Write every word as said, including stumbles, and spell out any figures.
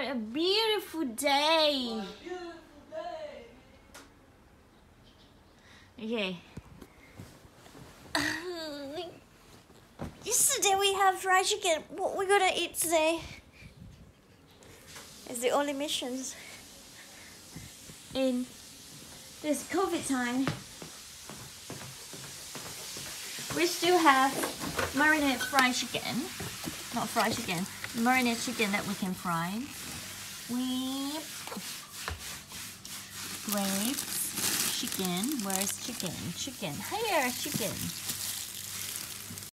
What a beautiful day. What a beautiful day. Okay. Yesterday we have fried chicken. What we're gonna eat today? It's the only missions in this COVID time. We still have marinated fried chicken, not fried chicken, marinated chicken that we can fry. We grapes, chicken. Where's chicken? Chicken. Here, chicken.